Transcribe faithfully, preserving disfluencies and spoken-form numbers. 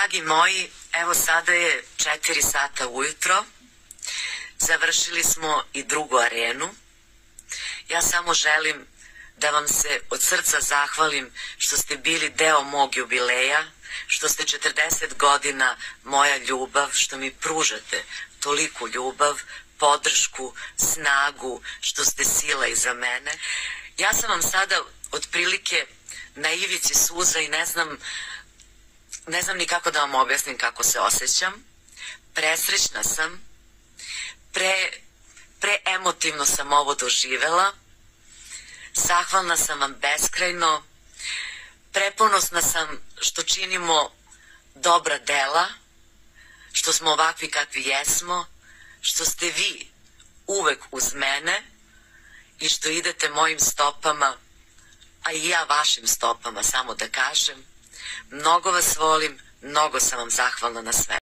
Dragi moji, evo sada je četiri sata ujutro, završili smo i drugu arenu. Ja samo želim da vam se od srca zahvalim što ste bili deo mog jubileja, što ste četrdeset godina moja ljubav, što mi pružate toliku ljubav, podršku, snagu, što ste sila iza mene. Ja sam vam sada otprilike na ivici suza i ne znam, ne znam ni kako da vam objasnim kako se osjećam. Presrećna sam, pre, pre emotivno sam ovo doživela, zahvalna sam vam beskrajno, preponosna sam što činimo dobra dela, što smo ovakvi kakvi jesmo, što ste vi uvek uz mene i što idete mojim stopama, a i ja vašim stopama, samo da kažem. Mnogo vas volim, mnogo sam vam zahvalna na sve.